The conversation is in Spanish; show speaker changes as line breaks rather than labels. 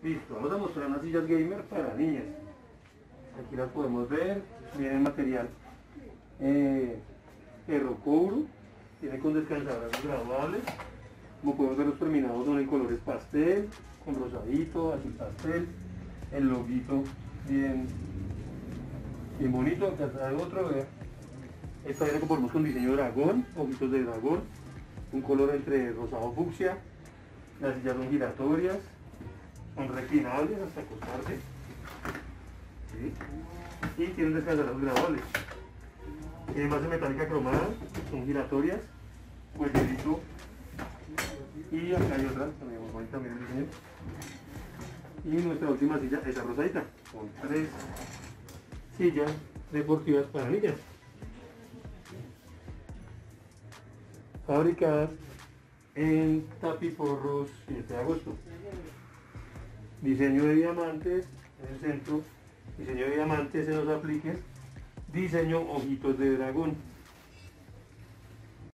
Listo, vamos a mostrar unas sillas gamer para niñas. Aquí las podemos ver, viene el material Errocouro, viene con descansadoras graduables. Como podemos ver, los terminados son en colores pastel, con rosadito, azul pastel, el loguito bien bonito. Acá trae otro, vea. Esta viene con diseño de dragón, ojitos de dragón, un color entre rosado fucsia. Las sillas son giratorias, son reclinables hasta acostarse, ¿sí? Y tienen descansadoras graduables. Tienen base metálica cromada, son giratorias, cuellerito. Y acá hay otra, también muy bonita, miren el diseño. Y nuestra última silla, esa rosadita, con 3 sillas deportivas para niñas. Fabricadas en Tapiporros 7 de agosto. Diseño de diamantes en el centro, diseño de diamantes en los apliques, diseño ojitos de dragón.